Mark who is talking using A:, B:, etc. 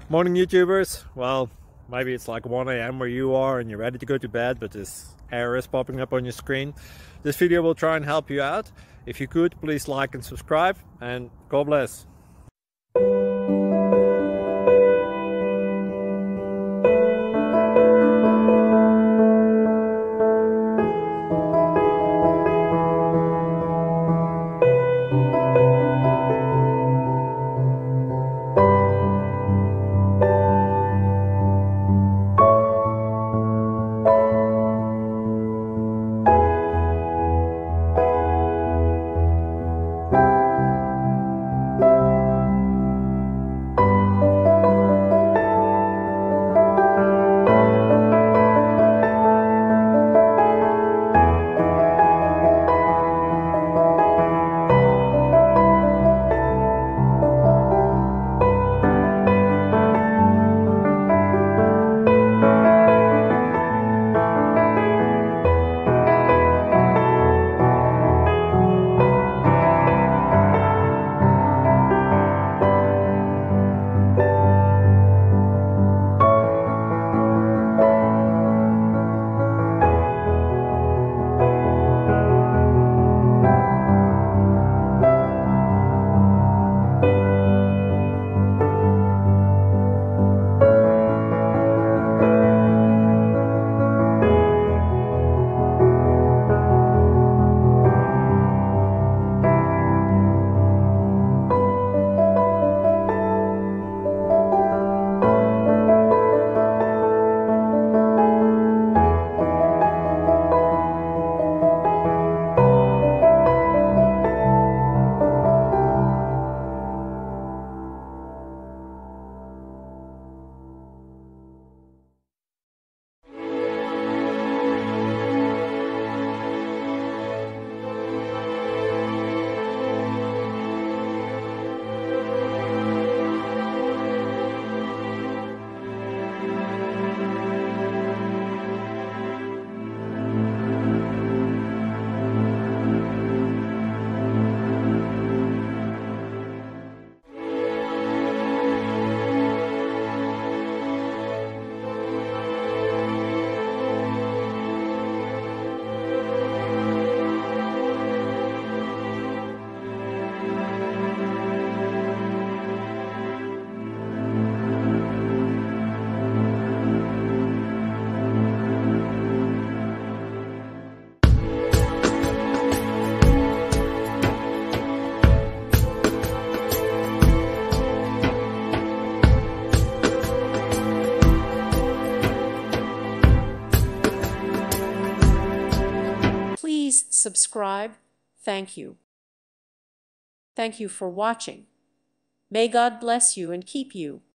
A: Morning YouTubers. Well, maybe it's like 1 a.m. where you are and you're ready to go to bed, but this error is popping up on your screen. This video will try and help you out. If you could, please like and subscribe, and God bless.
B: Please subscribe. Thank you. Thank you for watching. May God bless you and keep you.